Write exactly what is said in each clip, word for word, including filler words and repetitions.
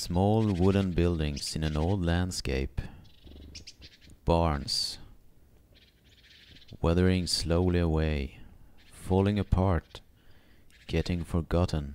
Small wooden buildings in an old landscape. Barns. Weathering slowly away. Falling apart. Getting forgotten.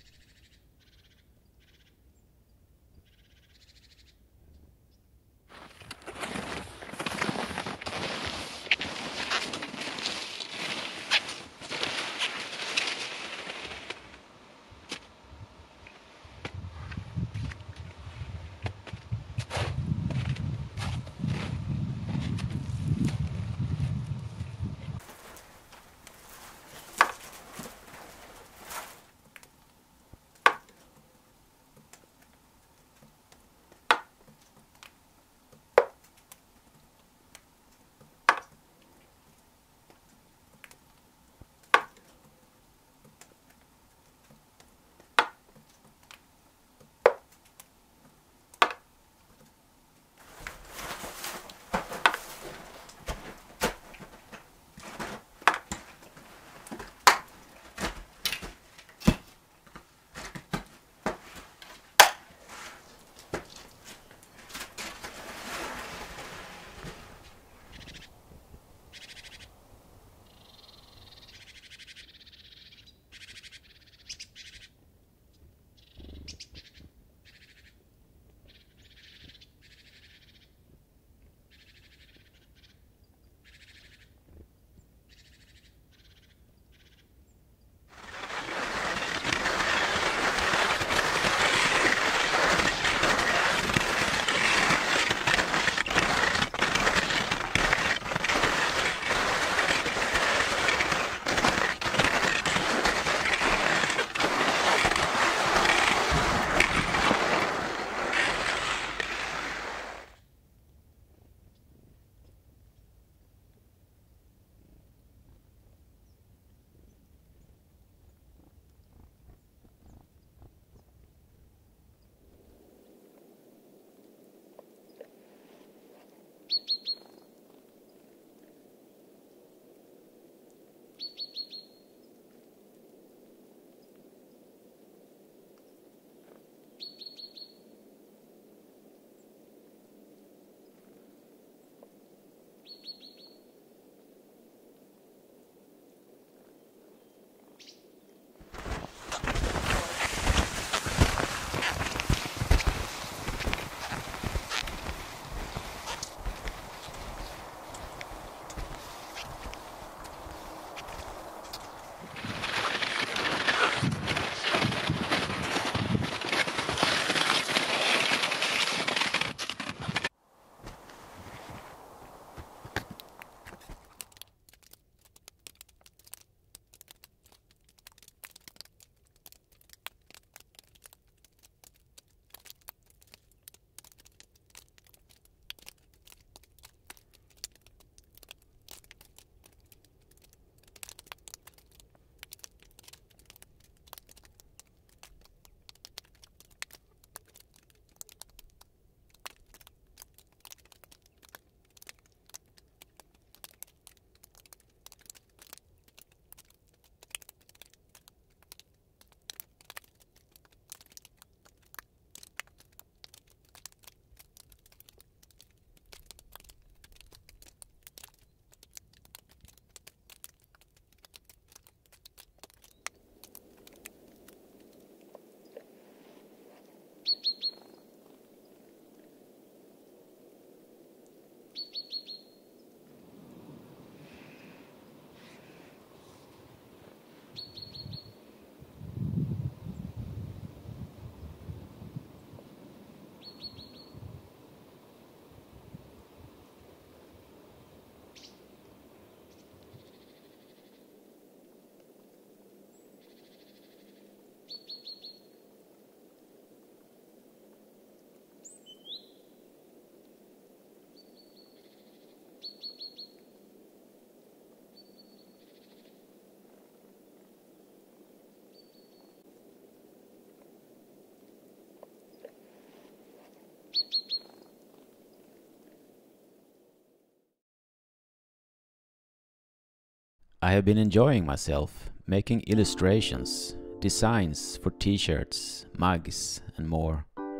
I have been enjoying myself, making illustrations, designs for t-shirts, mugs and more.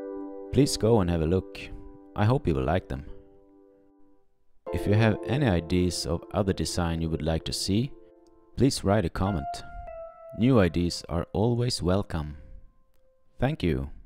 Please go and have a look. I hope you will like them. If you have any ideas of other design you would like to see, please write a comment. New ideas are always welcome. Thank you.